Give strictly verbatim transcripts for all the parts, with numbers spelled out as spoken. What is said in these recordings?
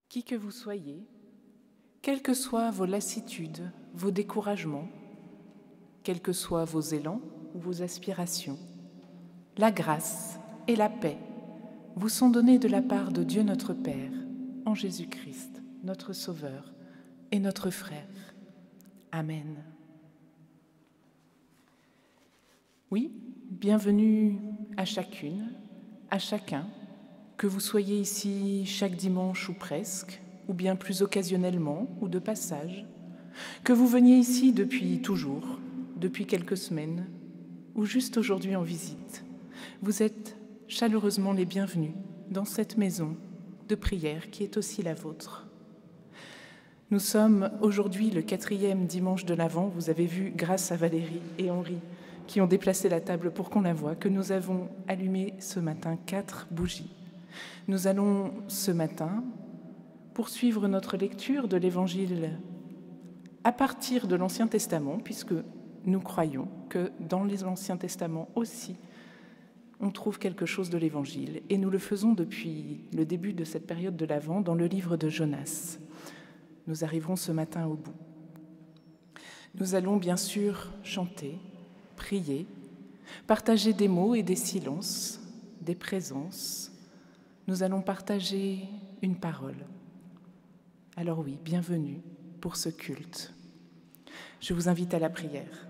Qui que vous soyez, quelles que soient vos lassitudes, vos découragements, quels que soient vos élans ou vos aspirations, la grâce et la paix vous sont donnés de la part de Dieu notre Père, en Jésus-Christ, notre Sauveur et notre Frère. Amen. Oui, bienvenue à chacune, à chacun, que vous soyez ici chaque dimanche ou presque, ou bien plus occasionnellement ou de passage, que vous veniez ici depuis toujours, depuis quelques semaines, ou juste aujourd'hui en visite. Vous êtes chaleureusement les bienvenus dans cette maison de prière qui est aussi la vôtre. Nous sommes aujourd'hui le quatrième dimanche de l'Avent. Vous avez vu, grâce à Valérie et Henri, qui ont déplacé la table pour qu'on la voie, que nous avons allumé ce matin quatre bougies. Nous allons ce matin poursuivre notre lecture de l'Évangile à partir de l'Ancien Testament, puisque nous croyons que dans l'Ancien Testament aussi, on trouve quelque chose de l'Évangile. Et nous le faisons depuis le début de cette période de l'Avent dans le livre de Jonas. Nous arriverons ce matin au bout. Nous allons bien sûr chanter, prier, partager des mots et des silences, des présences. Nous allons partager une parole. Alors oui, bienvenue pour ce culte. Je vous invite à la prière.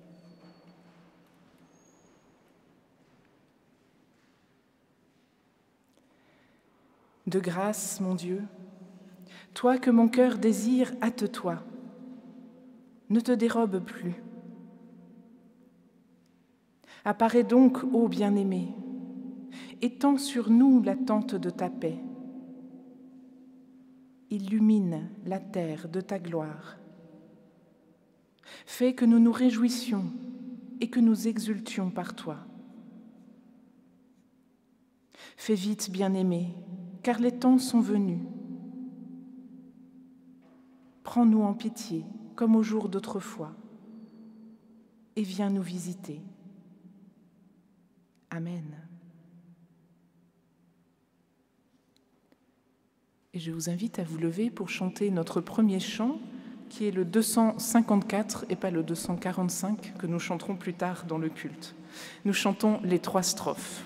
De grâce, mon Dieu, toi que mon cœur désire, hâte-toi, ne te dérobe plus. Apparais donc, ô bien-aimé, étends sur nous l'attente de ta paix. Illumine la terre de ta gloire. Fais que nous nous réjouissions et que nous exultions par toi. Fais vite, bien-aimé, car les temps sont venus. Prends-nous en pitié, comme au jour d'autrefois, et viens nous visiter. Amen. Et je vous invite à vous lever pour chanter notre premier chant, qui est le deux cent cinquante-quatre et pas le deux cent quarante-cinq, que nous chanterons plus tard dans le culte. Nous chantons les trois strophes.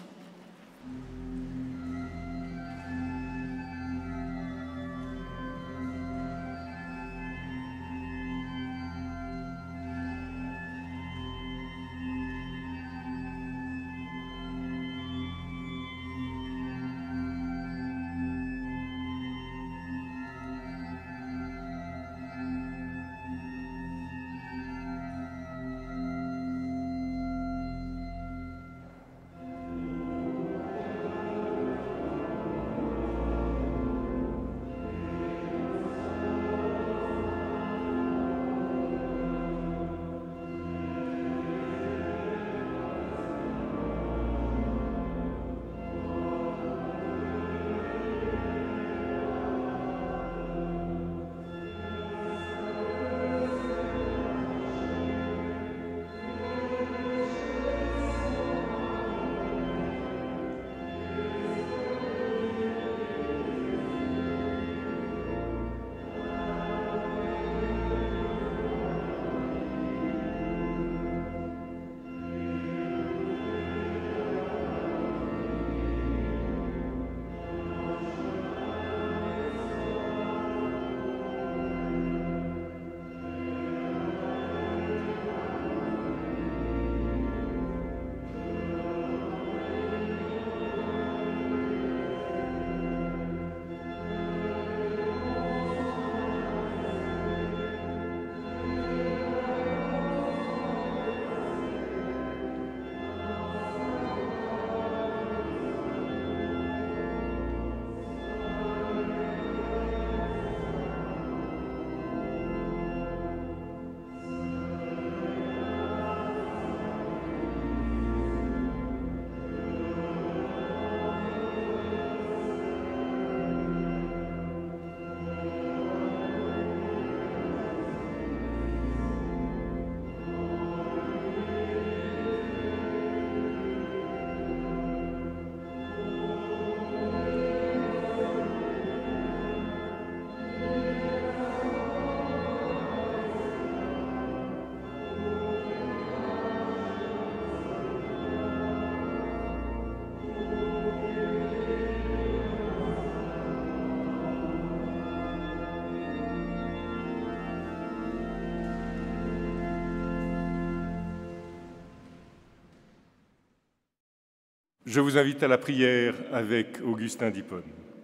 Je vous invite à la prière avec Augustin d'Hippone.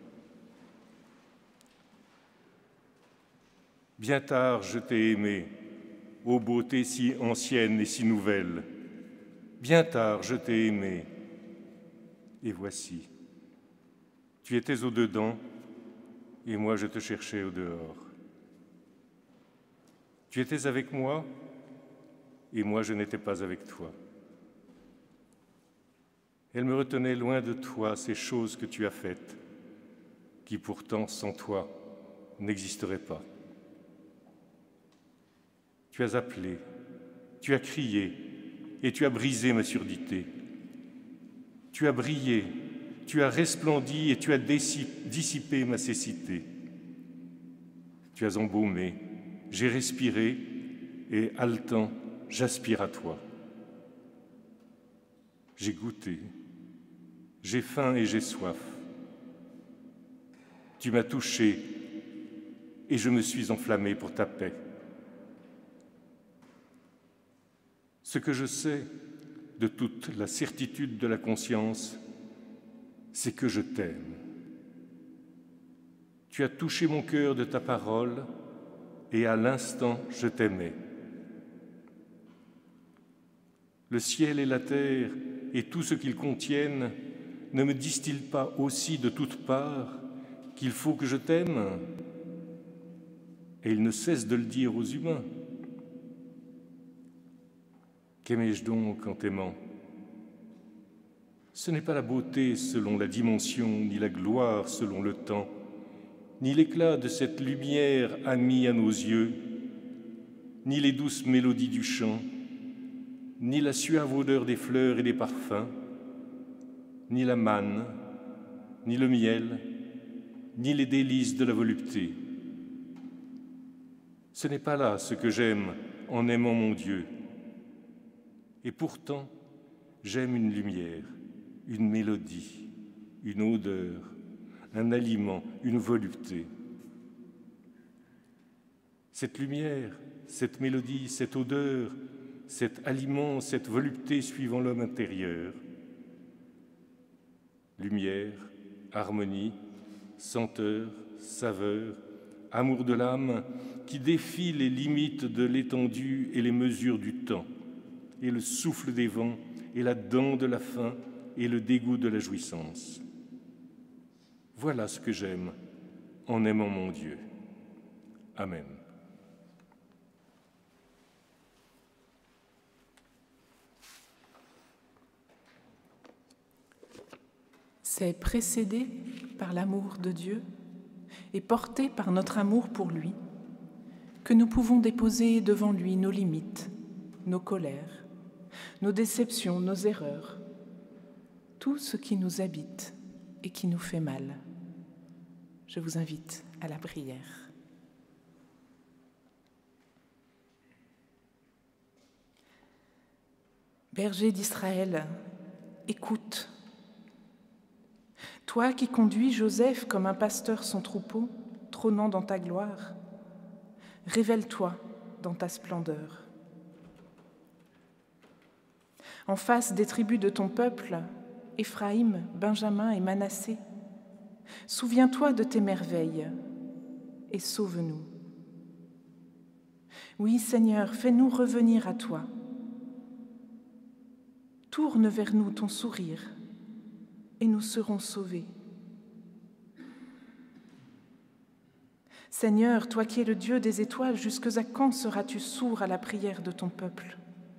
Bien tard je t'ai aimé, ô beauté si ancienne et si nouvelle. Bien tard je t'ai aimé, et voici. Tu étais au-dedans, et moi je te cherchais au-dehors. Tu étais avec moi, et moi je n'étais pas avec toi. Elle me retenait loin de toi ces choses que tu as faites, qui pourtant sans toi n'existeraient pas. Tu as appelé, tu as crié, et tu as brisé ma surdité. Tu as brillé, tu as resplendi, et tu as dissipé ma cécité. Tu as embaumé, j'ai respiré, et haletant, j'aspire à toi. J'ai goûté, j'ai faim et j'ai soif. Tu m'as touché, et je me suis enflammé pour ta paix. Ce que je sais de toute la certitude de la conscience, c'est que je t'aime. Tu as touché mon cœur de ta parole, et à l'instant, je t'aimais. Le ciel et la terre et tout ce qu'ils contiennent ne me disent-ils pas aussi de toutes parts qu'il faut que je t'aime? Et ils ne cessent de le dire aux humains. Qu'aimais-je donc en t'aimant? Ce n'est pas la beauté selon la dimension, ni la gloire selon le temps, ni l'éclat de cette lumière amie à nos yeux, ni les douces mélodies du chant, ni la suave odeur des fleurs et des parfums, ni la manne, ni le miel, ni les délices de la volupté. Ce n'est pas là ce que j'aime en aimant mon Dieu. Et pourtant, j'aime une lumière, une mélodie, une odeur, un aliment, une volupté. Cette lumière, cette mélodie, cette odeur, cet aliment, cette volupté suivant l'homme intérieur. Lumière, harmonie, senteur, saveur, amour de l'âme qui défie les limites de l'étendue et les mesures du temps, et le souffle des vents, et la dent de la faim, et le dégoût de la jouissance. Voilà ce que j'aime en aimant mon Dieu. Amen. C'est précédé par l'amour de Dieu et porté par notre amour pour lui que nous pouvons déposer devant lui nos limites, nos colères, nos déceptions, nos erreurs, tout ce qui nous habite et qui nous fait mal. Je vous invite à la prière. Berger d'Israël, écoute. Toi qui conduis Joseph comme un pasteur son troupeau, trônant dans ta gloire, révèle-toi dans ta splendeur. En face des tribus de ton peuple, Éphraïm, Benjamin et Manassé, souviens-toi de tes merveilles et sauve-nous. Oui, Seigneur, fais-nous revenir à toi. Tourne vers nous ton sourire et nous serons sauvés. Seigneur, toi qui es le Dieu des étoiles, jusque à quand seras-tu sourd à la prière de ton peuple?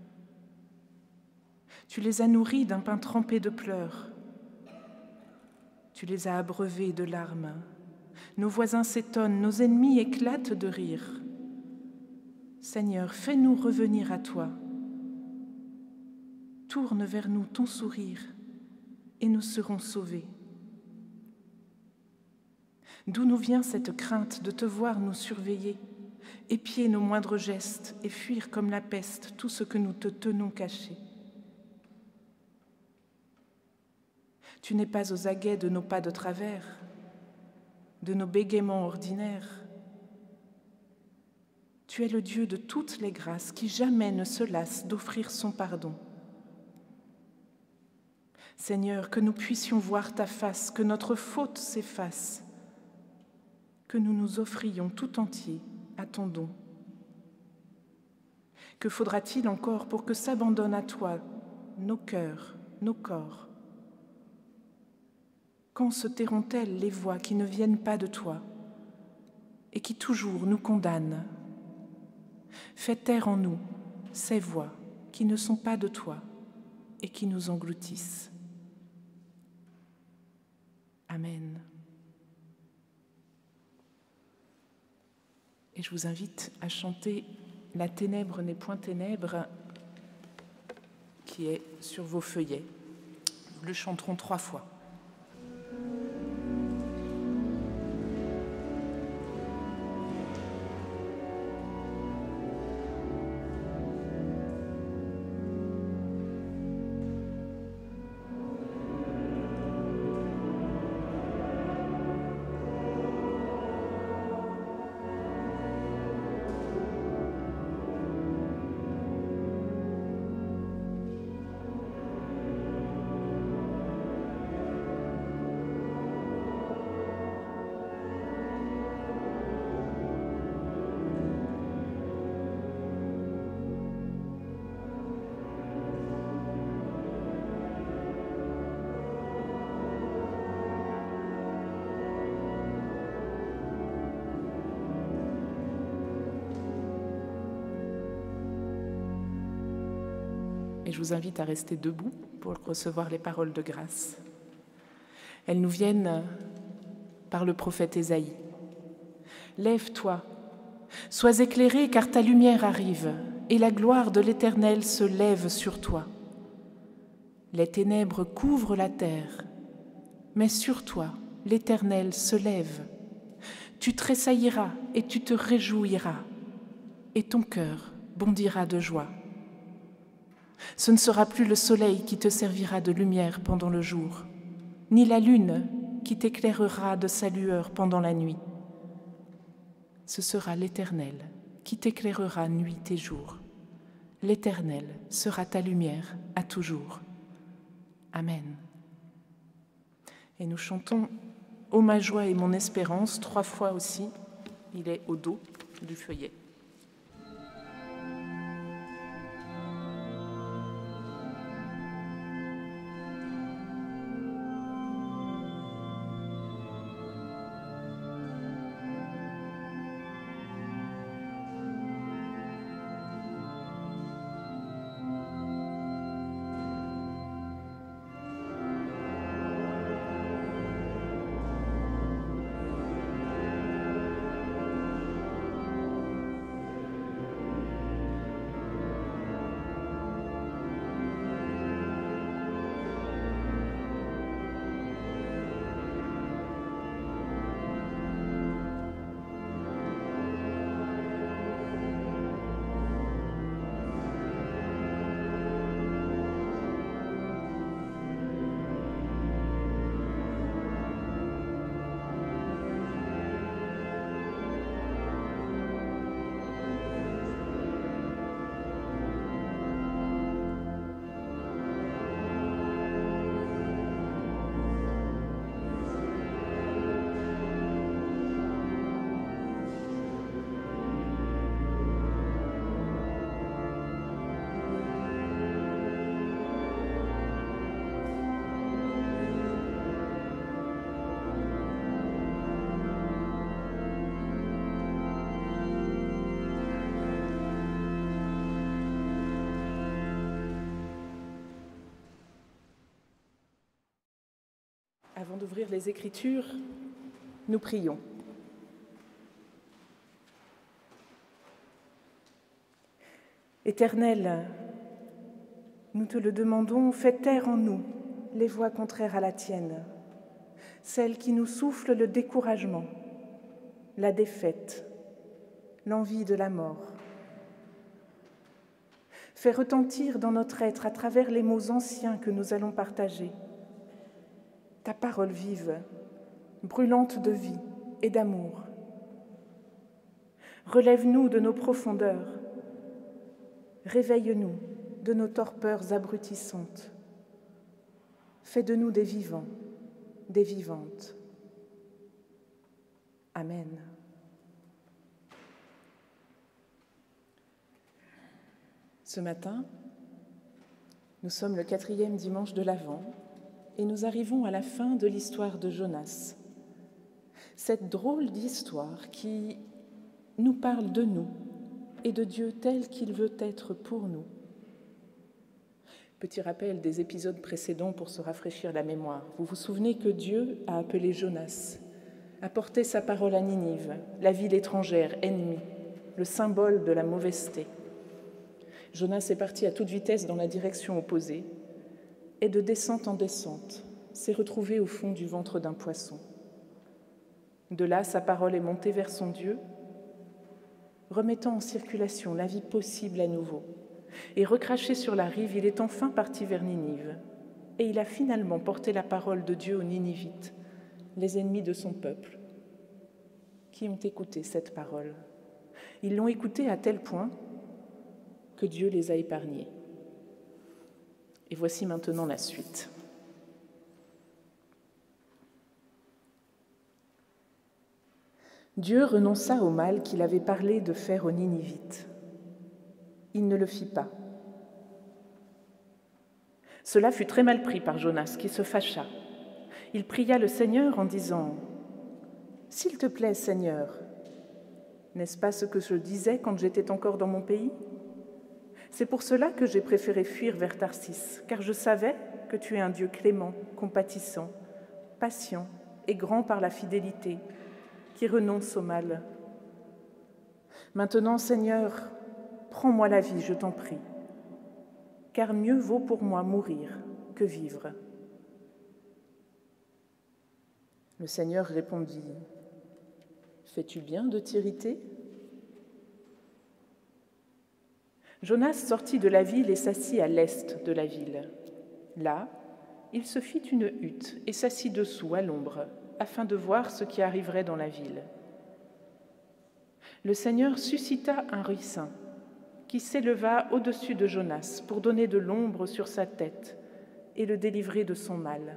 Tu les as nourris d'un pain trempé de pleurs. Tu les as abreuvés de larmes. Nos voisins s'étonnent, nos ennemis éclatent de rire. Seigneur, fais-nous revenir à toi. Tourne vers nous ton sourire et nous serons sauvés. D'où nous vient cette crainte de te voir nous surveiller, épier nos moindres gestes et fuir comme la peste tout ce que nous te tenons caché? Tu n'es pas aux aguets de nos pas de travers, de nos bégaiements ordinaires. Tu es le Dieu de toutes les grâces qui jamais ne se lasse d'offrir son pardon. Seigneur, que nous puissions voir ta face, que notre faute s'efface, que nous nous offrions tout entier à ton don. Que faudra-t-il encore pour que s'abandonnent à toi nos cœurs, nos corps? Quand se tairont-elles les voix qui ne viennent pas de toi et qui toujours nous condamnent? Fais taire en nous ces voix qui ne sont pas de toi et qui nous engloutissent. Amen. Et je vous invite à chanter « La ténèbre n'est point ténèbre » qui est sur vos feuillets. Nous le chanterons trois fois. Et je vous invite à rester debout pour recevoir les paroles de grâce. Elles nous viennent par le prophète Ésaïe. « Lève-toi, sois éclairé car ta lumière arrive, et la gloire de l'Éternel se lève sur toi. Les ténèbres couvrent la terre, mais sur toi l'Éternel se lève. Tu tressailliras et tu te réjouiras, et ton cœur bondira de joie. Ce ne sera plus le soleil qui te servira de lumière pendant le jour, ni la lune qui t'éclairera de sa lueur pendant la nuit. Ce sera l'Éternel qui t'éclairera nuit et jour. L'Éternel sera ta lumière à toujours. Amen. » Et nous chantons « Ô ma joie et mon espérance » trois fois aussi. Il est au dos du feuillet. Avant d'ouvrir les Écritures, nous prions. Éternel, nous te le demandons, fais taire en nous les voix contraires à la tienne, celles qui nous soufflent le découragement, la défaite, l'envie de la mort. Fais retentir dans notre être, à travers les mots anciens que nous allons partager, ta parole vive, brûlante de vie et d'amour. Relève-nous de nos profondeurs, réveille-nous de nos torpeurs abrutissantes. Fais de nous des vivants, des vivantes. Amen. Ce matin, nous sommes le quatrième dimanche de l'Avent et nous arrivons à la fin de l'histoire de Jonas. Cette drôle d'histoire qui nous parle de nous et de Dieu tel qu'il veut être pour nous. Petit rappel des épisodes précédents pour se rafraîchir la mémoire. Vous vous souvenez que Dieu a appelé Jonas, a porté sa parole à Ninive, la ville étrangère, ennemie, le symbole de la mauvaiseté. Jonas est parti à toute vitesse dans la direction opposée et de descente en descente s'est retrouvé au fond du ventre d'un poisson. De là, sa parole est montée vers son Dieu, remettant en circulation la vie possible à nouveau. Et recraché sur la rive, il est enfin parti vers Ninive. Et il a finalement porté la parole de Dieu aux Ninivites, les ennemis de son peuple, qui ont écouté cette parole. Ils l'ont écoutée à tel point que Dieu les a épargnés. Et voici maintenant la suite. Dieu renonça au mal qu'il avait parlé de faire aux Ninivites. Il ne le fit pas. Cela fut très mal pris par Jonas, qui se fâcha. Il pria le Seigneur en disant « S'il te plaît, Seigneur, n'est-ce pas ce que je disais quand j'étais encore dans mon pays ? C'est pour cela que j'ai préféré fuir vers Tarsis, car je savais que tu es un Dieu clément, compatissant, patient et grand par la fidélité, qui renonce au mal. Maintenant, Seigneur, prends-moi la vie, je t'en prie, car mieux vaut pour moi mourir que vivre. » Le Seigneur répondit « Fais-tu bien de t'irriter ? » Jonas sortit de la ville et s'assit à l'est de la ville. Là, il se fit une hutte et s'assit dessous à l'ombre, afin de voir ce qui arriverait dans la ville. Le Seigneur suscita un ricin qui s'éleva au-dessus de Jonas pour donner de l'ombre sur sa tête et le délivrer de son mal.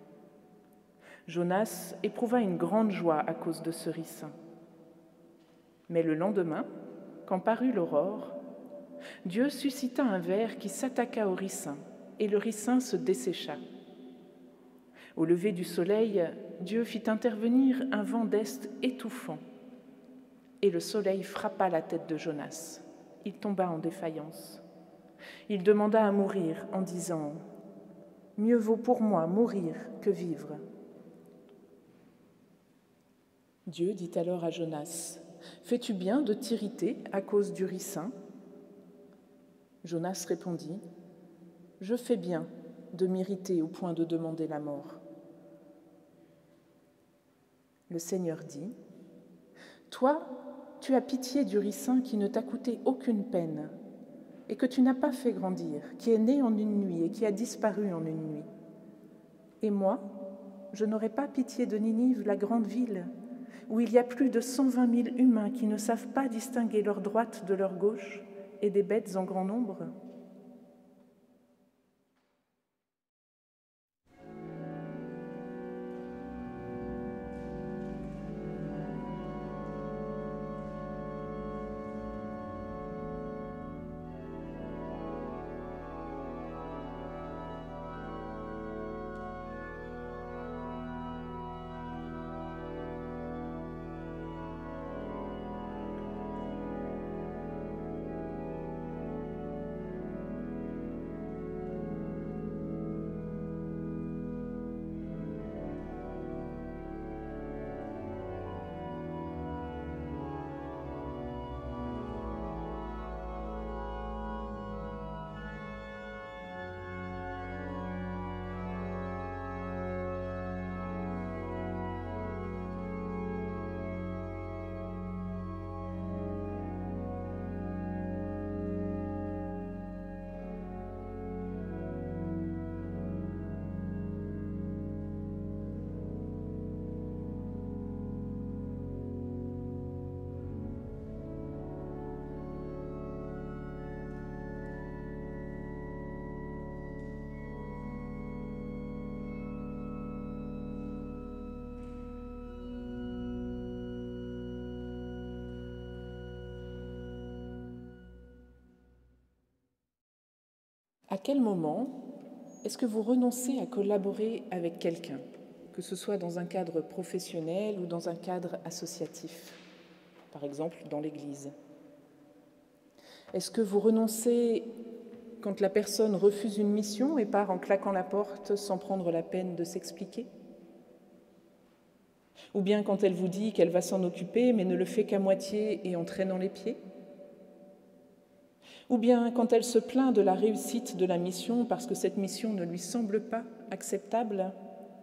Jonas éprouva une grande joie à cause de ce ricin. Mais le lendemain, quand parut l'aurore, Dieu suscita un ver qui s'attaqua au ricin, et le ricin se dessécha. Au lever du soleil, Dieu fit intervenir un vent d'est étouffant, et le soleil frappa la tête de Jonas. Il tomba en défaillance. Il demanda à mourir en disant « Mieux vaut pour moi mourir que vivre. » Dieu dit alors à Jonas « Fais-tu bien de t'irriter à cause du ricin ?» Jonas répondit « Je fais bien de m'irriter au point de demander la mort. » Le Seigneur dit « Toi, tu as pitié du ricin qui ne t'a coûté aucune peine et que tu n'as pas fait grandir, qui est né en une nuit et qui a disparu en une nuit. Et moi, je n'aurai pas pitié de Ninive, la grande ville, où il y a plus de cent vingt mille humains qui ne savent pas distinguer leur droite de leur gauche et des bêtes en grand nombre. » À quel moment est-ce que vous renoncez à collaborer avec quelqu'un, que ce soit dans un cadre professionnel ou dans un cadre associatif, par exemple dans l'Église? Est-ce que vous renoncez quand la personne refuse une mission et part en claquant la porte sans prendre la peine de s'expliquer? Ou bien quand elle vous dit qu'elle va s'en occuper mais ne le fait qu'à moitié et en traînant les pieds? Ou bien quand elle se plaint de la réussite de la mission parce que cette mission ne lui semble pas acceptable?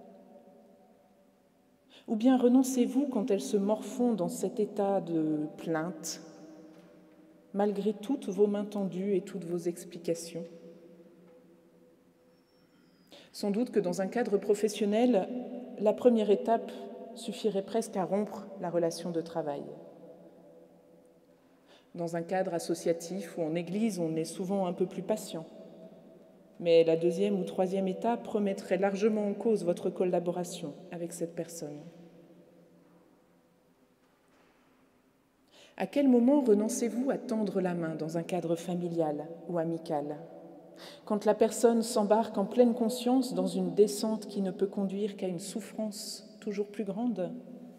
Ou bien renoncez-vous quand elle se morfond dans cet état de plainte, malgré toutes vos mains tendues et toutes vos explications? Sans doute que dans un cadre professionnel, la première étape suffirait presque à rompre la relation de travail. Dans un cadre associatif ou en église, on est souvent un peu plus patient. Mais la deuxième ou troisième étape remettrait largement en cause votre collaboration avec cette personne. À quel moment renoncez-vous à tendre la main dans un cadre familial ou amical, quand la personne s'embarque en pleine conscience dans une descente qui ne peut conduire qu'à une souffrance toujours plus grande?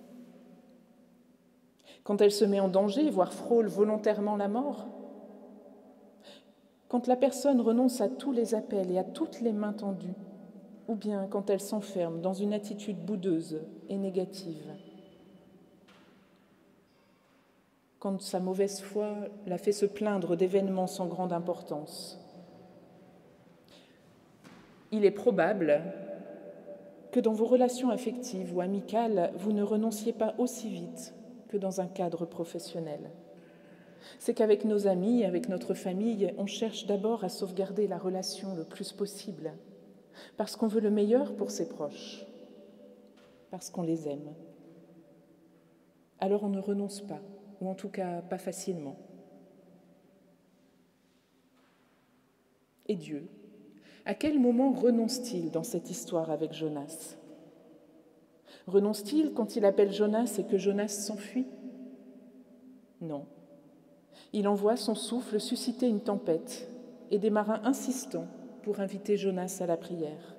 Quand elle se met en danger, voire frôle volontairement la mort? Quand la personne renonce à tous les appels et à toutes les mains tendues, ou bien quand elle s'enferme dans une attitude boudeuse et négative? Quand sa mauvaise foi la fait se plaindre d'événements sans grande importance? Il est probable que dans vos relations affectives ou amicales, vous ne renonciez pas aussi vite que dans un cadre professionnel. C'est qu'avec nos amis, avec notre famille, on cherche d'abord à sauvegarder la relation le plus possible, parce qu'on veut le meilleur pour ses proches, parce qu'on les aime. Alors on ne renonce pas, ou en tout cas pas facilement. Et Dieu, à quel moment renonce-t-il dans cette histoire avec Jonas? Renonce-t-il quand il appelle Jonas et que Jonas s'enfuit? Non. Il envoie son souffle susciter une tempête et des marins insistants pour inviter Jonas à la prière.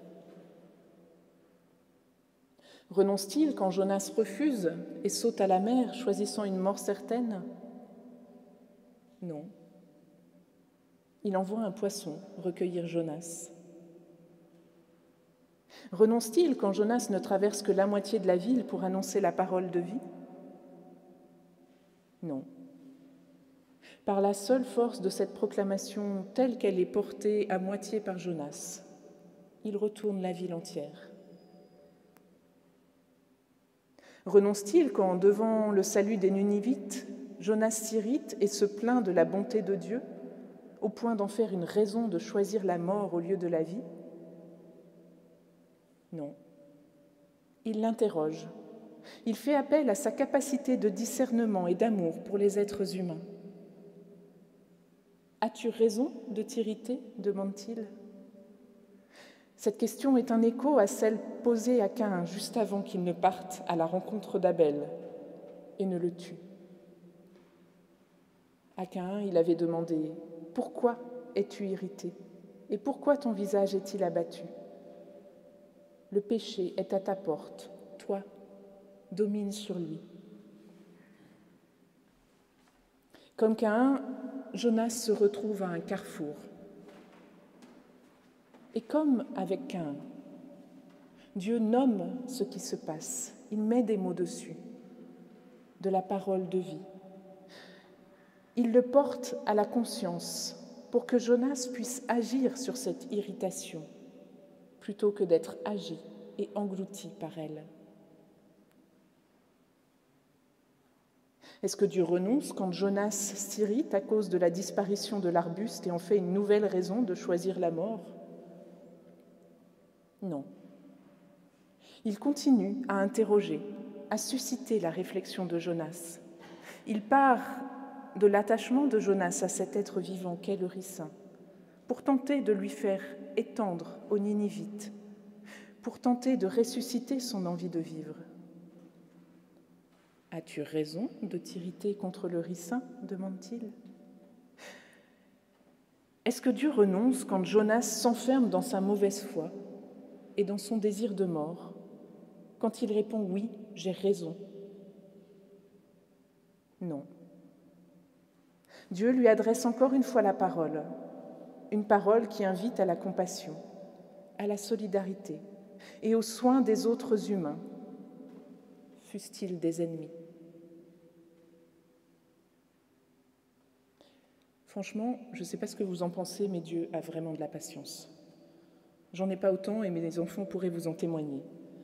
Renonce-t-il quand Jonas refuse et saute à la mer, choisissant une mort certaine? Non. Il envoie un poisson recueillir Jonas. Renonce-t-il quand Jonas ne traverse que la moitié de la ville pour annoncer la parole de vie? Non. Par la seule force de cette proclamation telle qu'elle est portée à moitié par Jonas, il retourne la ville entière. Renonce-t-il quand, devant le salut des Ninivites, Jonas s'irrite et se plaint de la bonté de Dieu, au point d'en faire une raison de choisir la mort au lieu de la vie? Non. Il l'interroge. Il fait appel à sa capacité de discernement et d'amour pour les êtres humains. « As-tu raison de t'irriter ?» demande-t-il. Cette question est un écho à celle posée à Caïn juste avant qu'il ne parte à la rencontre d'Abel et ne le tue. À Caïn, il avait demandé « Pourquoi es-tu irrité? Et pourquoi ton visage est-il abattu? Le péché est à ta porte, toi, domine sur lui. » Comme Caïn, Jonas se retrouve à un carrefour. Et comme avec Caïn, Dieu nomme ce qui se passe, il met des mots dessus, de la parole de vie. Il le porte à la conscience pour que Jonas puisse agir sur cette irritation, plutôt que d'être agi et englouti par elle. Est-ce que Dieu renonce quand Jonas s'irrite à cause de la disparition de l'arbuste et en fait une nouvelle raison de choisir la mort? Non. Il continue à interroger, à susciter la réflexion de Jonas. Il part de l'attachement de Jonas à cet être vivant qu'est le ricin, pour tenter de lui faire étendre aux Ninivites, pour tenter de ressusciter son envie de vivre. « As-tu raison de t'irriter contre le ricin ?» demande-t-il. Est-ce que Dieu renonce quand Jonas s'enferme dans sa mauvaise foi et dans son désir de mort, quand il répond « oui, j'ai raison ». Non. Dieu lui adresse encore une fois la parole, une parole qui invite à la compassion, à la solidarité et aux soins des autres humains, fussent-ils des ennemis. Franchement, je ne sais pas ce que vous en pensez, mais Dieu a vraiment de la patience. J'en ai pas autant et mes enfants pourraient vous en témoigner.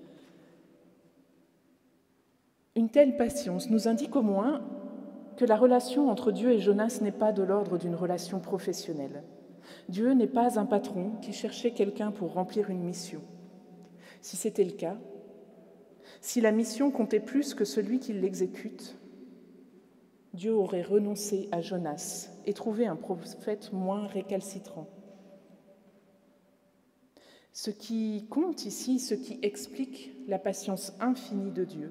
Une telle patience nous indique au moins que la relation entre Dieu et Jonas n'est pas de l'ordre d'une relation professionnelle. Dieu n'est pas un patron qui cherchait quelqu'un pour remplir une mission. Si c'était le cas, si la mission comptait plus que celui qui l'exécute, Dieu aurait renoncé à Jonas et trouvé un prophète moins récalcitrant. Ce qui compte ici, ce qui explique la patience infinie de Dieu,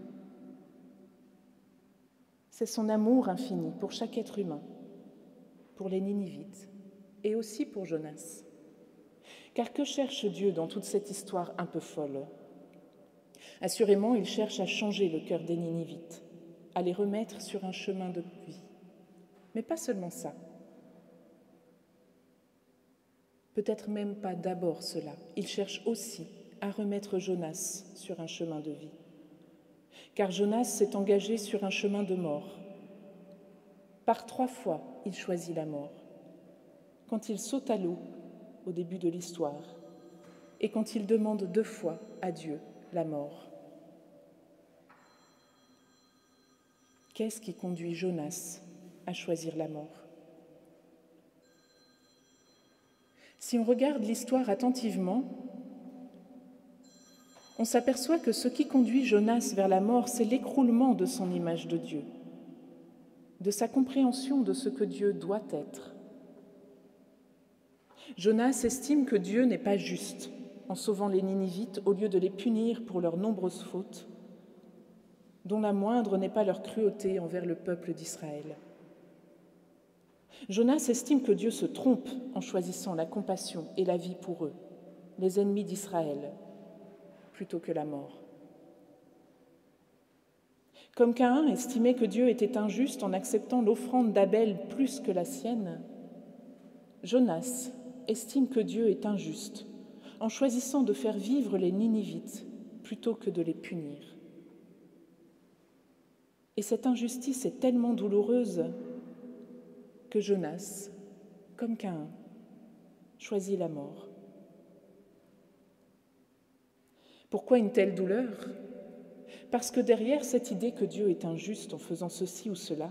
c'est son amour infini pour chaque être humain, pour les Ninivites et aussi pour Jonas. Car que cherche Dieu dans toute cette histoire un peu folle ? Assurément, il cherche à changer le cœur des Ninivites, à les remettre sur un chemin de vie. Mais pas seulement ça. Peut-être même pas d'abord cela. Il cherche aussi à remettre Jonas sur un chemin de vie. Car Jonas s'est engagé sur un chemin de mort. Par trois fois, il choisit la mort. Quand il saute à l'eau, au début de l'histoire, et quand il demande deux fois à Dieu la mort. Qu'est-ce qui conduit Jonas à choisir la mort ? Si on regarde l'histoire attentivement, on s'aperçoit que ce qui conduit Jonas vers la mort, c'est l'écroulement de son image de Dieu, de sa compréhension de ce que Dieu doit être. Jonas estime que Dieu n'est pas juste en sauvant les Ninivites au lieu de les punir pour leurs nombreuses fautes, dont la moindre n'est pas leur cruauté envers le peuple d'Israël. Jonas estime que Dieu se trompe en choisissant la compassion et la vie pour eux, les ennemis d'Israël, plutôt que la mort. Comme Caïn estimait que Dieu était injuste en acceptant l'offrande d'Abel plus que la sienne, Jonas estime que Dieu est injuste en choisissant de faire vivre les Ninivites plutôt que de les punir. Et cette injustice est tellement douloureuse que Jonas, comme Caïn, choisit la mort. Pourquoi une telle douleur ? Parce que derrière cette idée que Dieu est injuste en faisant ceci ou cela,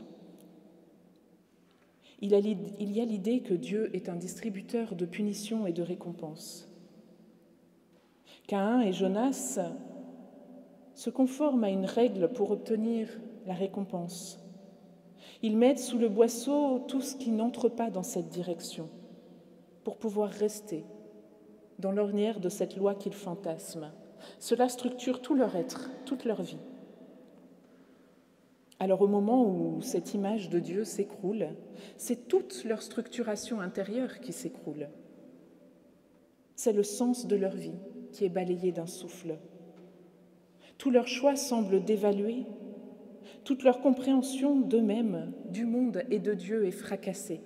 il y a l'idée que Dieu est un distributeur de punitions et de récompenses. Caïn et Jonas se conforment à une règle pour obtenir la récompense. Ils mettent sous le boisseau tout ce qui n'entre pas dans cette direction pour pouvoir rester dans l'ornière de cette loi qu'ils fantasment. Cela structure tout leur être, toute leur vie. Alors au moment où cette image de Dieu s'écroule, c'est toute leur structuration intérieure qui s'écroule. C'est le sens de leur vie qui est balayé d'un souffle. Tout leur choix semble dévalué, toute leur compréhension d'eux-mêmes, du monde et de Dieu est fracassée.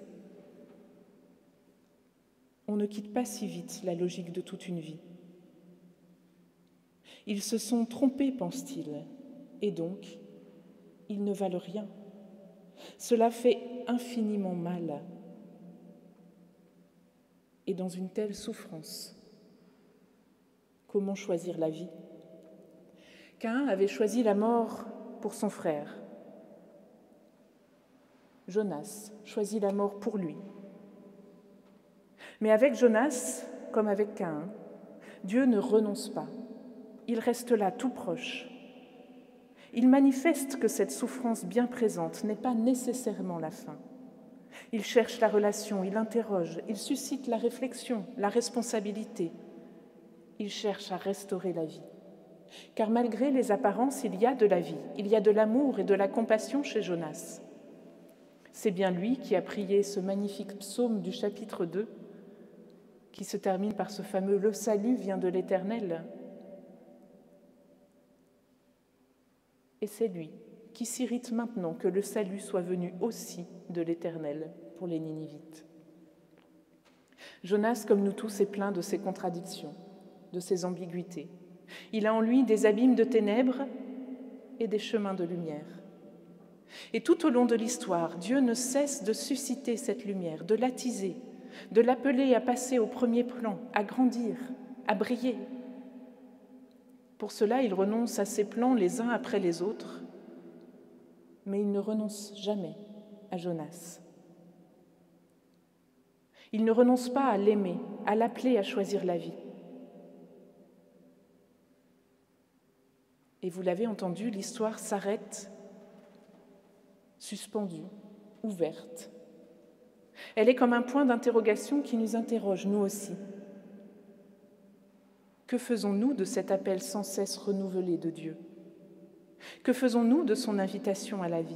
On ne quitte pas si vite la logique de toute une vie. Ils se sont trompés, pense-t-il, et donc, ils ne valent rien. Cela fait infiniment mal. Et dans une telle souffrance, comment choisir la vie ? Caïn avait choisi la mort pour son frère. Jonas choisit la mort pour lui. Mais avec Jonas, comme avec Caïn, Dieu ne renonce pas. Il reste là, tout proche. Il manifeste que cette souffrance bien présente n'est pas nécessairement la fin. Il cherche la relation, il interroge, il suscite la réflexion, la responsabilité. Il cherche à restaurer la vie. Car malgré les apparences, il y a de la vie, il y a de l'amour et de la compassion chez Jonas. C'est bien lui qui a prié ce magnifique psaume du chapitre deux. qui se termine par ce fameux « le salut vient de l'Éternel ». Et c'est lui qui s'irrite maintenant que le salut soit venu aussi de l'Éternel pour les Ninivites. Jonas, comme nous tous, est plein de ses contradictions, de ses ambiguïtés. Il a en lui des abîmes de ténèbres et des chemins de lumière. Et tout au long de l'histoire, Dieu ne cesse de susciter cette lumière, de l'attiser, de l'appeler à passer au premier plan, à grandir, à briller. Pour cela, il renonce à ses plans les uns après les autres, mais il ne renonce jamais à Jonas. Il ne renonce pas à l'aimer, à l'appeler à choisir la vie. Et vous l'avez entendu, l'histoire s'arrête, suspendue, ouverte. Elle est comme un point d'interrogation qui nous interroge, nous aussi. Que faisons-nous de cet appel sans cesse renouvelé de Dieu ? Que faisons-nous de son invitation à la vie ?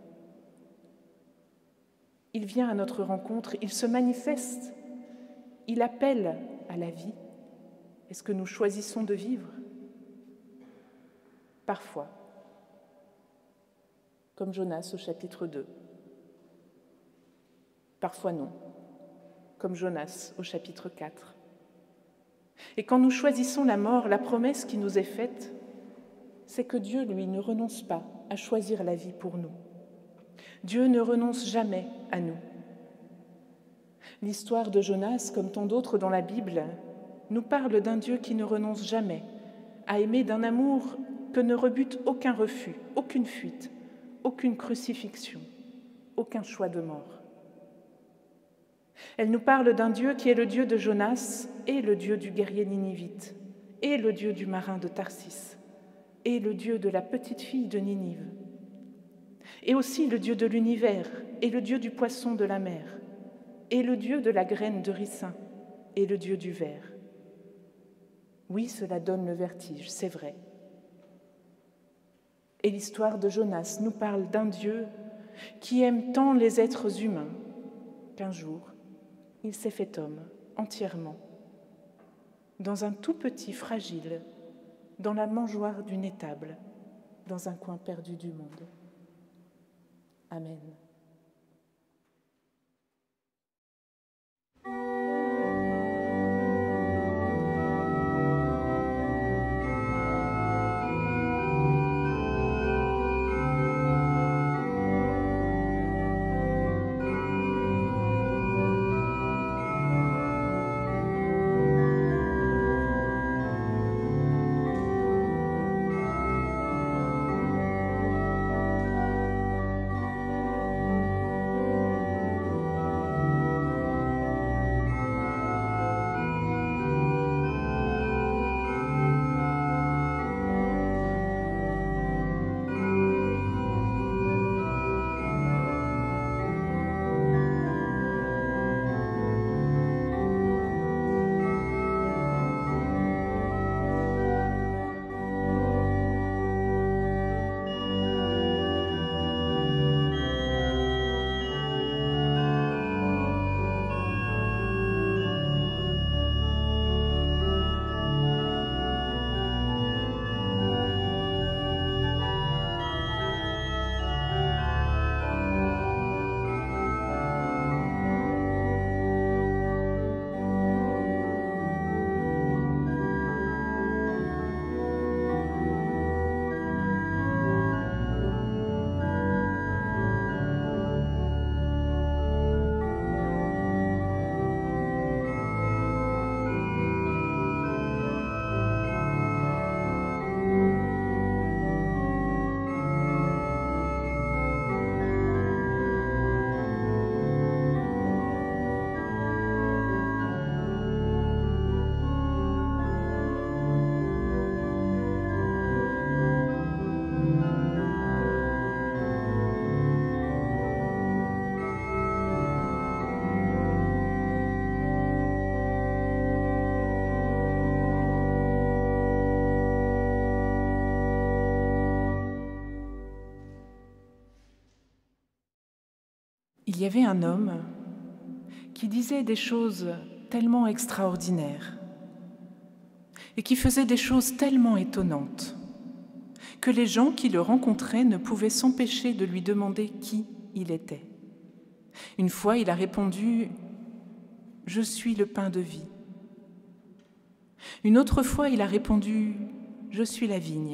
Il vient à notre rencontre, il se manifeste, il appelle à la vie. Est-ce que nous choisissons de vivre ? Parfois, comme Jonas au chapitre deux. Parfois non, comme Jonas au chapitre quatre. Et quand nous choisissons la mort, la promesse qui nous est faite, c'est que Dieu, lui, ne renonce pas à choisir la vie pour nous. Dieu ne renonce jamais à nous. L'histoire de Jonas, comme tant d'autres dans la Bible, nous parle d'un Dieu qui ne renonce jamais à aimer d'un amour que ne rebute aucun refus, aucune fuite, aucune crucifixion, aucun choix de mort. Elle nous parle d'un Dieu qui est le Dieu de Jonas et le Dieu du guerrier ninivite, et le Dieu du marin de Tarsis, et le Dieu de la petite fille de Ninive, et aussi le Dieu de l'univers, et le Dieu du poisson de la mer, et le Dieu de la graine de ricin, et le Dieu du ver. Oui, cela donne le vertige, c'est vrai. Et l'histoire de Jonas nous parle d'un Dieu qui aime tant les êtres humains qu'un jour, il s'est fait homme entièrement, dans un tout petit fragile, dans la mangeoire d'une étable, dans un coin perdu du monde. Amen. Il y avait un homme qui disait des choses tellement extraordinaire et qui faisait des choses tellement étonnantes que les gens qui le rencontraient ne pouvaient s'empêcher de lui demander qui il était. Une fois, il a répondu « Je suis le pain de vie ». Une autre fois, il a répondu « Je suis la vigne ».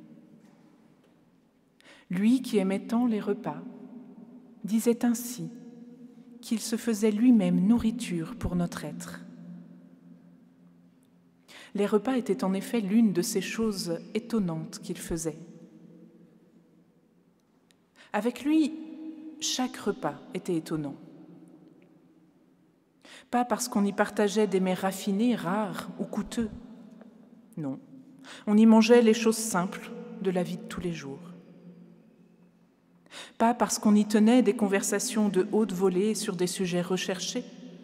Lui qui aimait tant les repas disait ainsi qu'il se faisait lui-même nourriture pour notre être. Les repas étaient en effet l'une de ces choses étonnantes qu'il faisait. Avec lui, chaque repas était étonnant. Pas parce qu'on y partageait des mets raffinés, rares ou coûteux. Non, on y mangeait les choses simples de la vie de tous les jours. Pas parce qu'on y tenait des conversations de haute volée sur des sujets recherchés.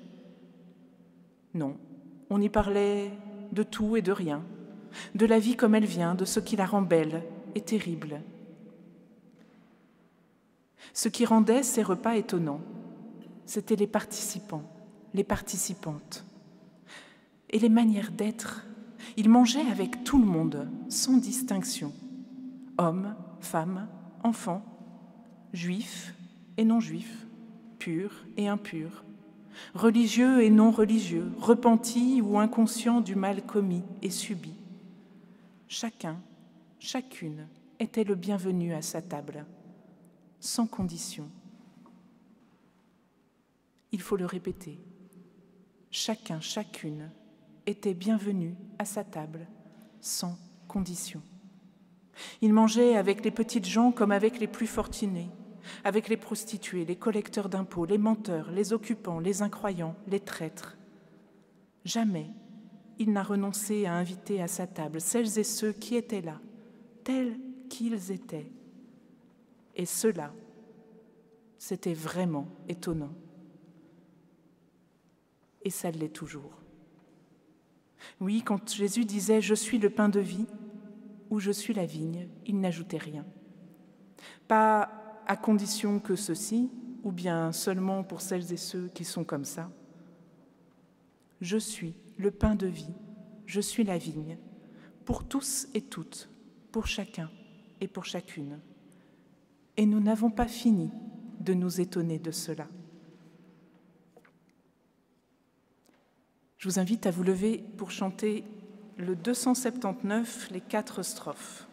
Non, on y parlait de tout et de rien, de la vie comme elle vient, de ce qui la rend belle et terrible. Ce qui rendait ces repas étonnants, c'étaient les participants, les participantes et les manières d'être. Il mangeait avec tout le monde, sans distinction, hommes, femmes, enfants, juifs et non-juifs, purs et impurs, religieux et non religieux, repentis ou inconscients du mal commis et subi. Chacun, chacune était le bienvenu à sa table, sans condition. Il faut le répéter, chacun, chacune était bienvenu à sa table, sans condition. Il mangeait avec les petites gens comme avec les plus fortunés, avec les prostituées, les collecteurs d'impôts, les menteurs, les occupants, les incroyants, les traîtres. Jamais il n'a renoncé à inviter à sa table celles et ceux qui étaient là, tels qu'ils étaient. Et cela, c'était vraiment étonnant. Et ça l'est toujours. Oui, quand Jésus disait « Je suis le pain de vie » ou « Je suis la vigne », il n'ajoutait rien. Pas à condition que ceci, ou bien seulement pour celles et ceux qui sont comme ça. Je suis le pain de vie, je suis la vigne, pour tous et toutes, pour chacun et pour chacune. Et nous n'avons pas fini de nous étonner de cela. Je vous invite à vous lever pour chanter le deux cent soixante-dix-neuf, les quatre strophes.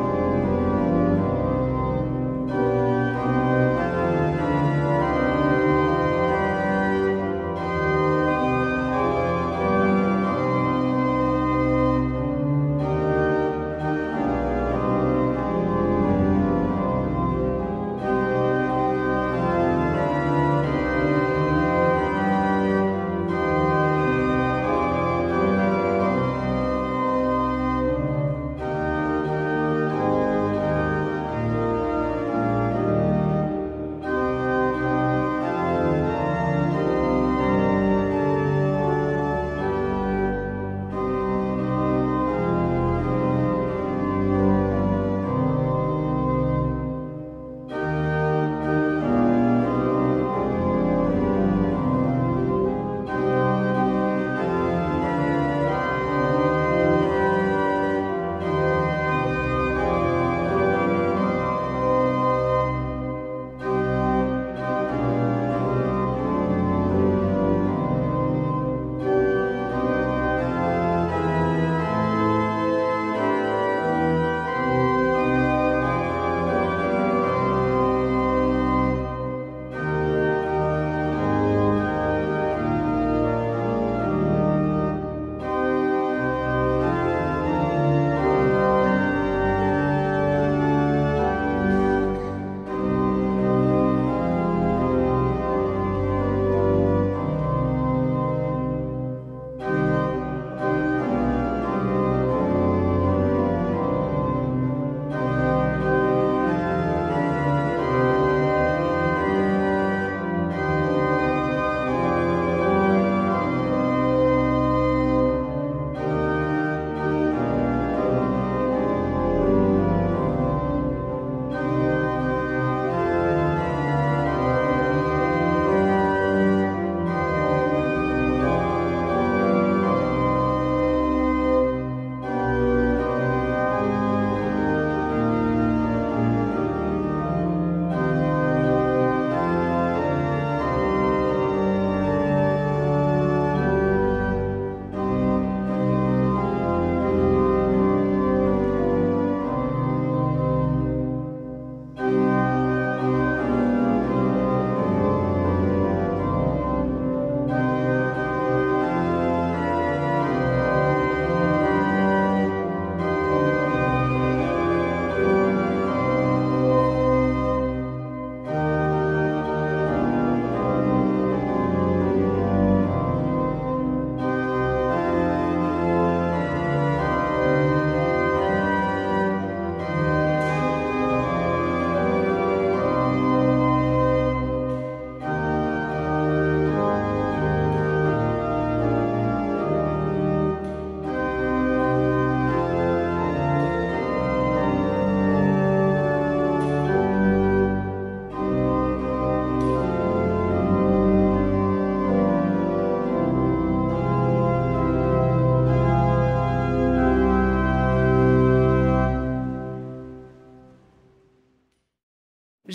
Thank you.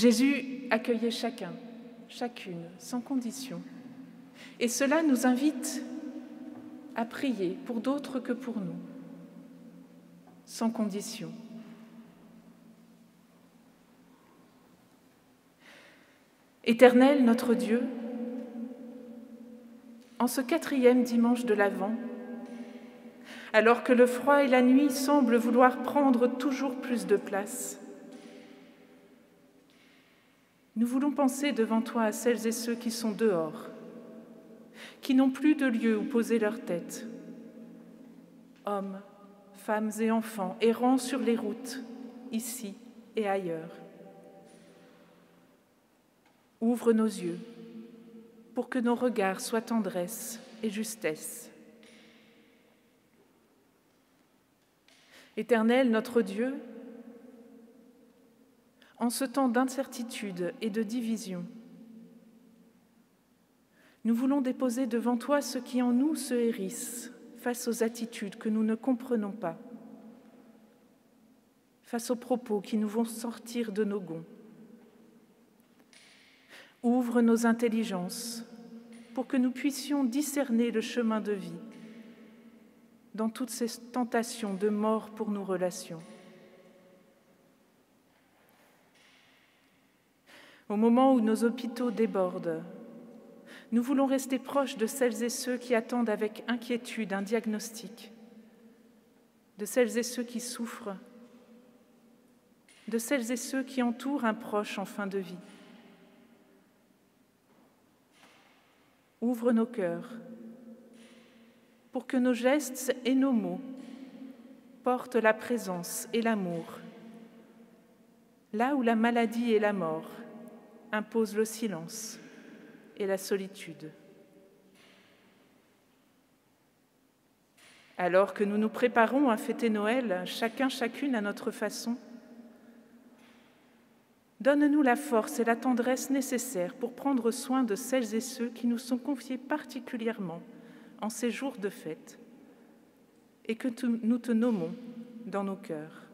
Jésus accueillait chacun, chacune, sans condition. Et cela nous invite à prier pour d'autres que pour nous, sans condition. Éternel notre Dieu, en ce quatrième dimanche de l'Avent, alors que le froid et la nuit semblent vouloir prendre toujours plus de place, nous voulons penser devant toi à celles et ceux qui sont dehors, qui n'ont plus de lieu où poser leur tête, hommes, femmes et enfants errant sur les routes, ici et ailleurs. Ouvre nos yeux pour que nos regards soient tendresse et justesse. Éternel, notre Dieu, en ce temps d'incertitude et de division, nous voulons déposer devant toi ce qui en nous se hérisse face aux attitudes que nous ne comprenons pas, face aux propos qui nous vont sortir de nos gonds. Ouvre nos intelligences pour que nous puissions discerner le chemin de vie dans toutes ces tentations de mort pour nos relations. Au moment où nos hôpitaux débordent, nous voulons rester proches de celles et ceux qui attendent avec inquiétude un diagnostic, de celles et ceux qui souffrent, de celles et ceux qui entourent un proche en fin de vie. Ouvre nos cœurs pour que nos gestes et nos mots portent la présence et l'amour, là où la maladie et la mort imposent le silence et la solitude. Alors que nous nous préparons à fêter Noël, chacun, chacune à notre façon, donne-nous la force et la tendresse nécessaires pour prendre soin de celles et ceux qui nous sont confiés particulièrement en ces jours de fête et que nous te nommons dans nos cœurs.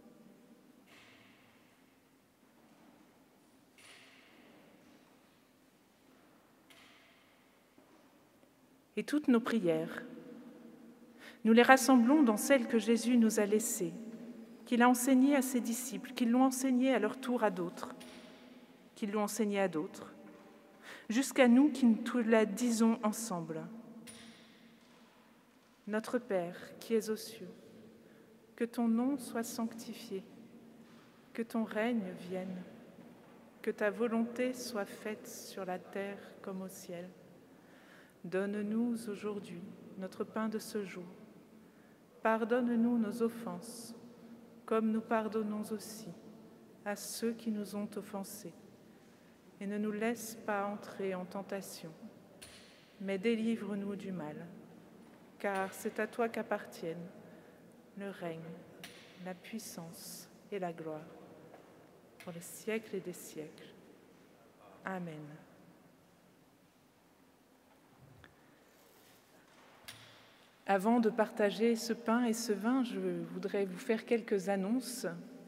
Et toutes nos prières, nous les rassemblons dans celles que Jésus nous a laissées, qu'il a enseignées à ses disciples, qu'ils l'ont enseignées à leur tour à d'autres, qu'ils l'ont enseignées à d'autres, jusqu'à nous qui nous la disons ensemble. Notre Père qui es aux cieux, que ton nom soit sanctifié, que ton règne vienne, que ta volonté soit faite sur la terre comme au ciel. Donne-nous aujourd'hui notre pain de ce jour. Pardonne-nous nos offenses, comme nous pardonnons aussi à ceux qui nous ont offensés. Et ne nous laisse pas entrer en tentation, mais délivre-nous du mal, car c'est à toi qu'appartiennent le règne, la puissance et la gloire, pour les siècles et des siècles. Amen. Avant de partager ce pain et ce vin, je voudrais vous faire quelques annonces.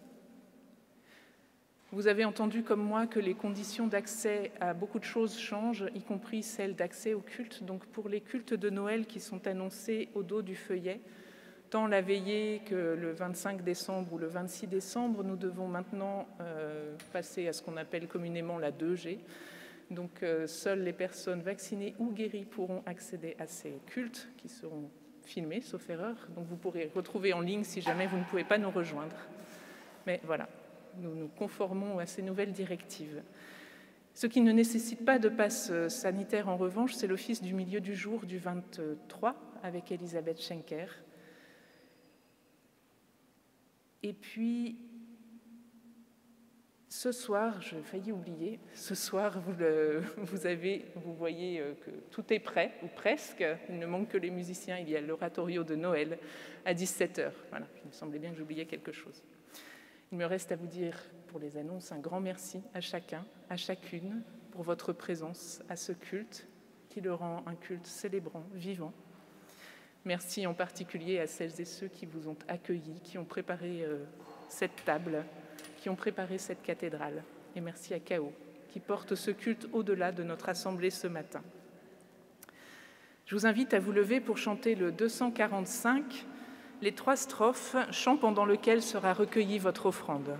Vous avez entendu comme moi que les conditions d'accès à beaucoup de choses changent, y compris celles d'accès au culte. Donc pour les cultes de Noël qui sont annoncés au dos du feuillet, tant la veillée que le vingt-cinq décembre ou le vingt-six décembre, nous devons maintenant euh, passer à ce qu'on appelle communément la deux G. Donc euh, seules les personnes vaccinées ou guéries pourront accéder à ces cultes qui seront filmés, sauf erreur. Donc vous pourrez retrouver en ligne si jamais vous ne pouvez pas nous rejoindre. Mais voilà, nous nous conformons à ces nouvelles directives. Ce qui ne nécessite pas de passe sanitaire, en revanche, c'est l'office du milieu du jour du vingt-trois avec Elisabeth Schenker. Et puis, ce soir, j'ai failli oublier, ce soir, vous, le, vous, avez, vous voyez que tout est prêt, ou presque. Il ne manque que les musiciens. Il y a l'oratorio de Noël à dix-sept heures. Voilà, il me semblait bien que j'oubliais quelque chose. Il me reste à vous dire, pour les annonces, un grand merci à chacun, à chacune, pour votre présence à ce culte qui le rend un culte célébrant, vivant. Merci en particulier à celles et ceux qui vous ont accueillis, qui ont préparé euh, cette table, qui ont préparé cette cathédrale. Et merci à K O qui porte ce culte au-delà de notre assemblée ce matin. Je vous invite à vous lever pour chanter le deux cent quarante-cinq, les trois strophes, chant pendant lequel sera recueillie votre offrande.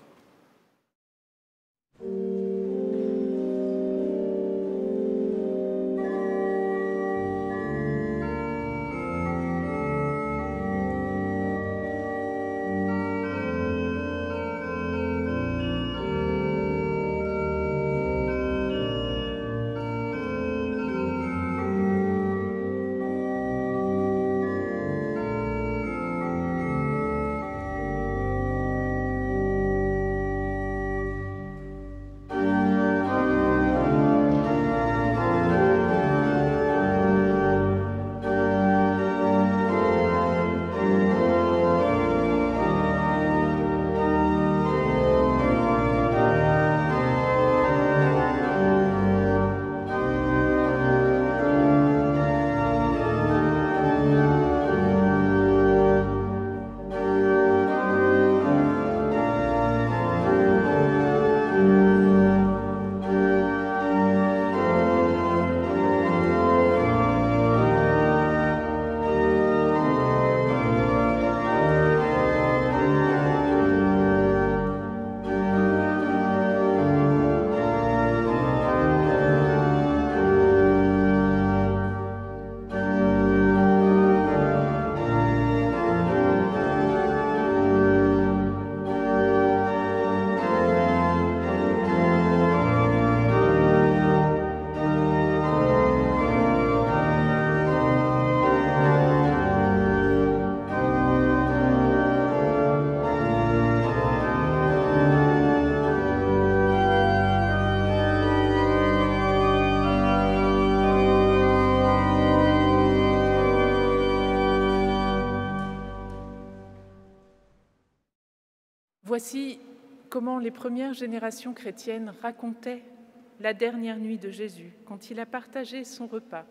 Voici comment les premières générations chrétiennes racontaient la dernière nuit de Jésus, quand il a partagé son repas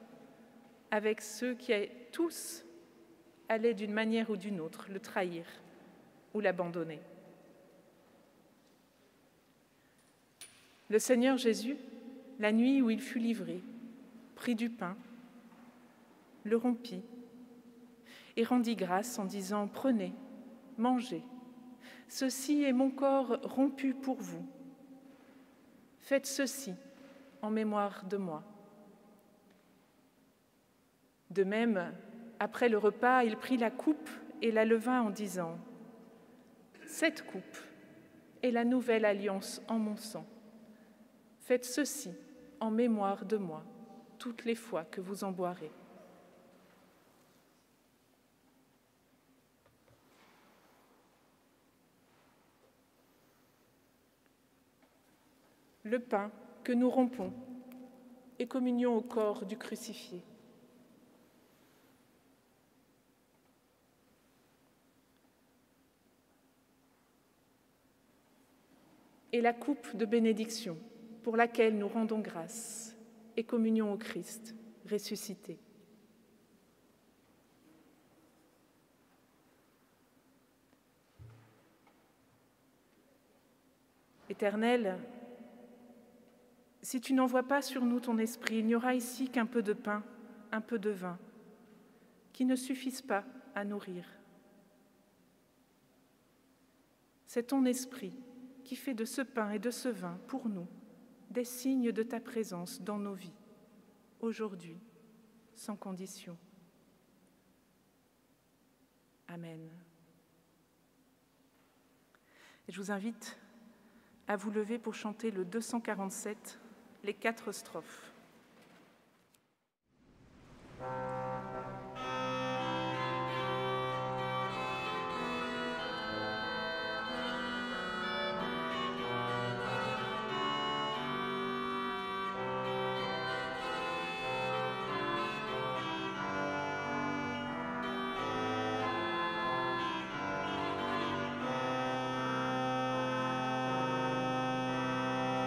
avec ceux qui tous allaient d'une manière ou d'une autre le trahir ou l'abandonner. Le Seigneur Jésus, la nuit où il fut livré, prit du pain, le rompit et rendit grâce en disant « Prenez, mangez. Ceci est mon corps rompu pour vous. Faites ceci en mémoire de moi. » De même, après le repas, il prit la coupe et la leva en disant « Cette coupe est la nouvelle alliance en mon sang. Faites ceci en mémoire de moi toutes les fois que vous en boirez. » Le pain que nous rompons est communion au corps du crucifié. Et la coupe de bénédiction pour laquelle nous rendons grâce est communion au Christ ressuscité. Éternel, si tu n'envoies pas sur nous ton esprit, il n'y aura ici qu'un peu de pain, un peu de vin, qui ne suffisent pas à nourrir. C'est ton esprit qui fait de ce pain et de ce vin, pour nous, des signes de ta présence dans nos vies, aujourd'hui, sans condition. Amen. Et je vous invite à vous lever pour chanter le deux cent quarante-sept, les quatre strophes.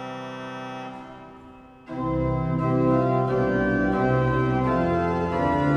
Thank you.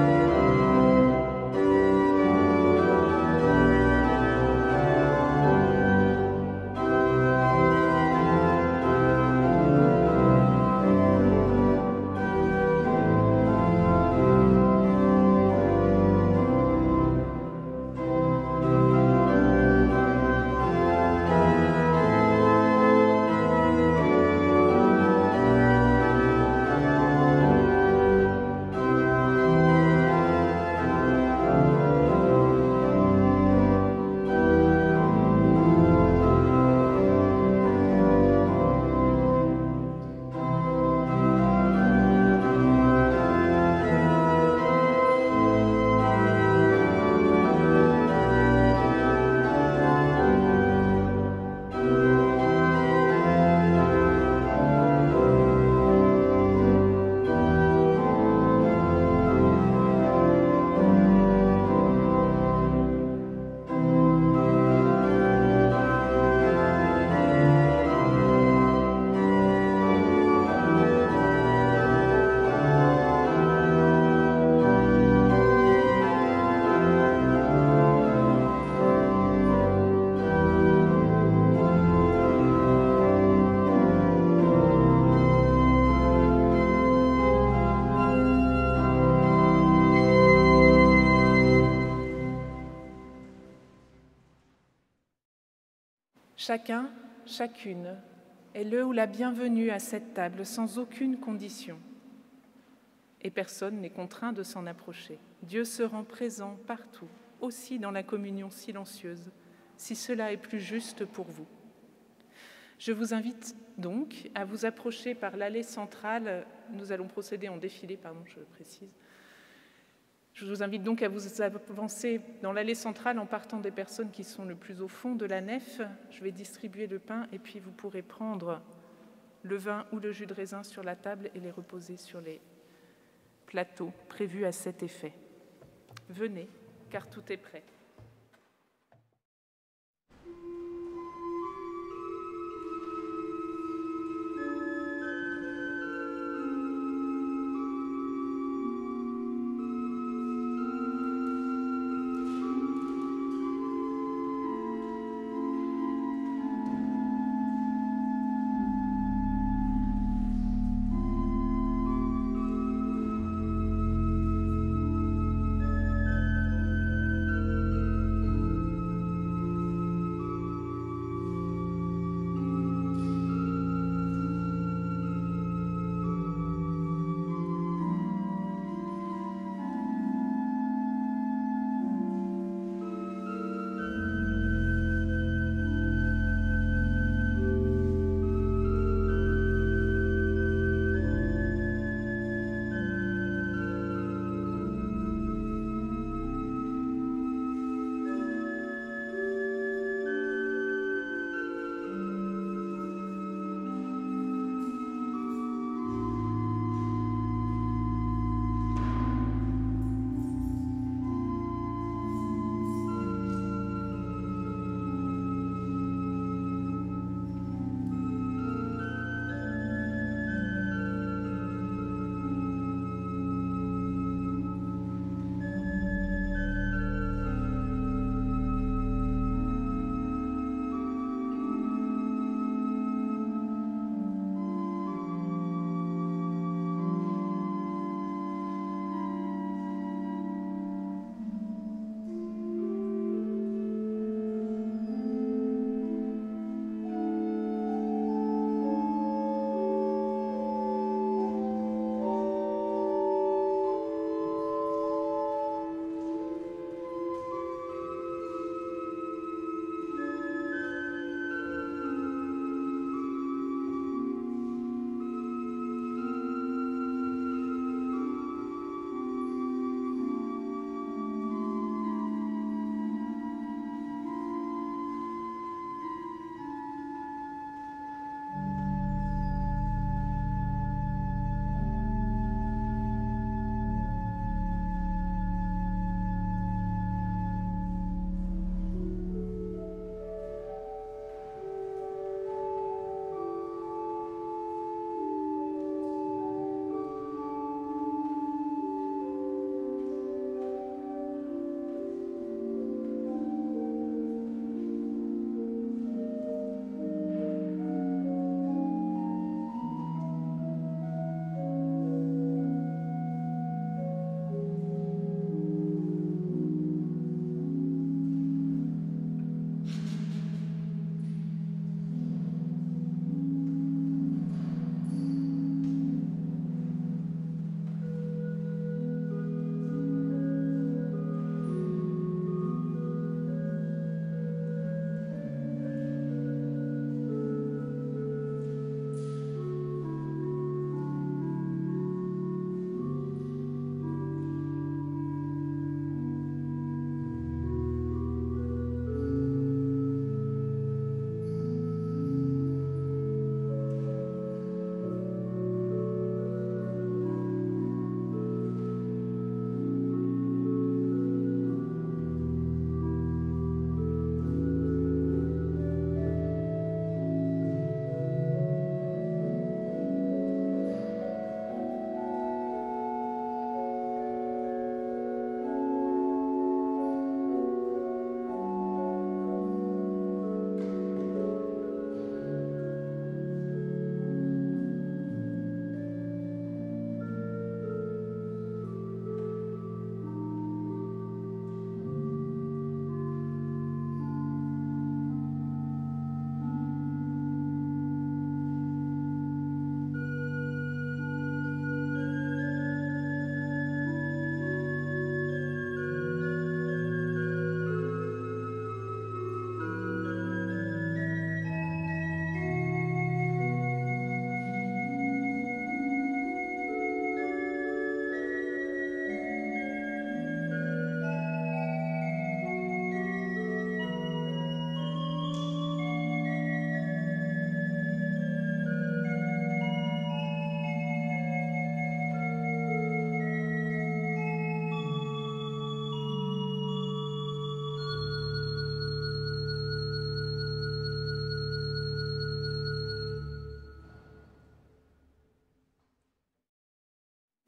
Chacun, chacune est le ou la bienvenue à cette table sans aucune condition. Et personne n'est contraint de s'en approcher. Dieu se rend présent partout, aussi dans la communion silencieuse, si cela est plus juste pour vous. Je vous invite donc à vous approcher par l'allée centrale. Nous allons procéder en défilé, pardon, je le précise. Je vous invite donc à vous avancer dans l'allée centrale en partant des personnes qui sont le plus au fond de la nef. Je vais distribuer le pain et puis vous pourrez prendre le vin ou le jus de raisin sur la table et les reposer sur les plateaux prévus à cet effet. Venez, car tout est prêt.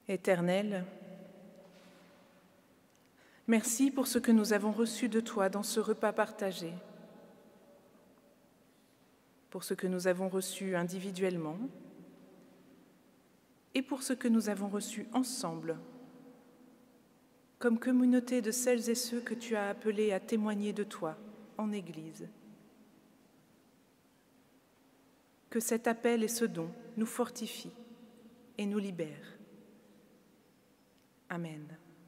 Éternel, merci pour ce que nous avons reçu de toi dans ce repas partagé, pour ce que nous avons reçu individuellement et pour ce que nous avons reçu ensemble, comme communauté de celles et ceux que tu as appelés à témoigner de toi en Église. Que cet appel et ce don nous fortifient et nous libèrent. Amen.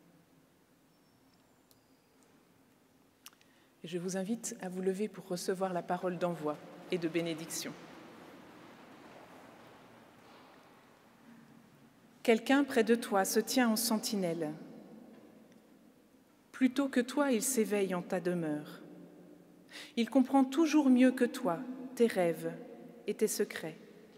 Je vous invite à vous lever pour recevoir la parole d'envoi et de bénédiction. Quelqu'un près de toi se tient en sentinelle. Plutôt que toi, il s'éveille en ta demeure. Il comprend toujours mieux que toi tes rêves et tes secrets.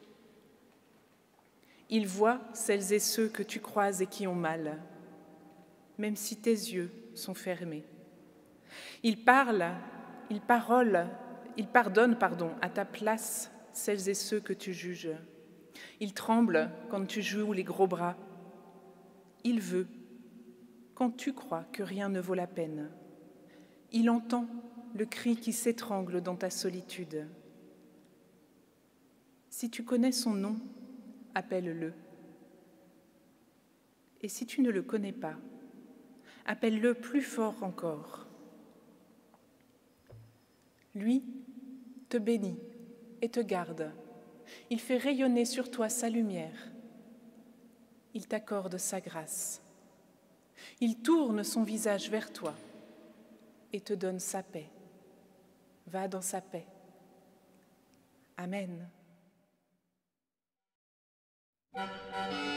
Il voit celles et ceux que tu croises et qui ont mal, même si tes yeux sont fermés. Il parle, il parole, il pardonne, pardon, à ta place celles et ceux que tu juges. Il tremble quand tu joues les gros bras. Il veut quand tu crois que rien ne vaut la peine. Il entend le cri qui s'étrangle dans ta solitude. Si tu connais son nom, appelle-le. Et si tu ne le connais pas, appelle-le plus fort encore. Lui te bénit et te garde. Il fait rayonner sur toi sa lumière. Il t'accorde sa grâce. Il tourne son visage vers toi et te donne sa paix. Va dans sa paix. Amen.